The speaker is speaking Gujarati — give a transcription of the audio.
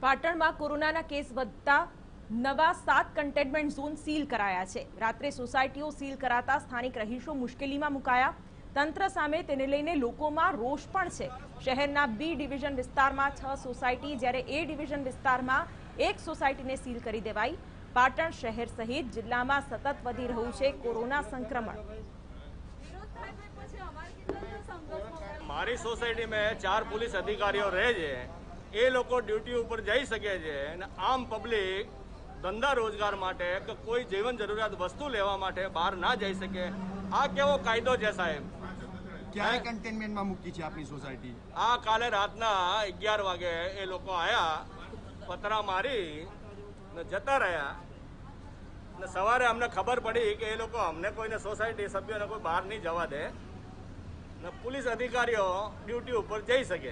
પાટણમાં કોરોનાના કેસ વધતા નવા 7 કન્ટેનમેન્ટ ઝોન સીલ કરાયા છે। રાત્રે સોસાયટીઓ સીલ કરાતા સ્થાનિક રહીશો મુશ્કેલીમાં મુકાયા। તંત્ર સામે તેને લઈને લોકોમાં રોષ પણ છે। શહેરના બી ડિવિઝન વિસ્તારમાં 6 સોસાયટી જ્યારે એ ડિવિઝન વિસ્તારમાં 1 સોસાયટીને સીલ કરી દેવાઈ। પાટણ શહેર સહિત જિલ્લામાં સતત વધી રહ્યું છે કોરોના સંક્રમણ। મારી સોસાયટી में 4 पुलिस अधिकारीઓ રહે છે। એ લોકો ડ્યુટી ઉપર જઈ શકે છે અને આમ પબ્લિક ધંધા રોજગાર માટે કે કોઈ જીવન જરૂરિયાત વસ્તુ લેવા માટે બહાર ના જઈ શકે। આ કેવો કાયદો છે સાહેબ? ક્યારે કન્ટેનમેન્ટમાં મૂકી છે આપની સોસાયટી? આ કાલે રાતના 11 વાગે એ લોકો આયા, પતરા મારી ને જતા રહ્યા ને સવારે અમને ખબર પડી કે એ લોકો અમને કોઈને સોસાયટી સભ્યોને કોઈ બહાર નહીં જવા દે ને પોલીસ અધિકારીઓ ડ્યુટી ઉપર જઈ શકે।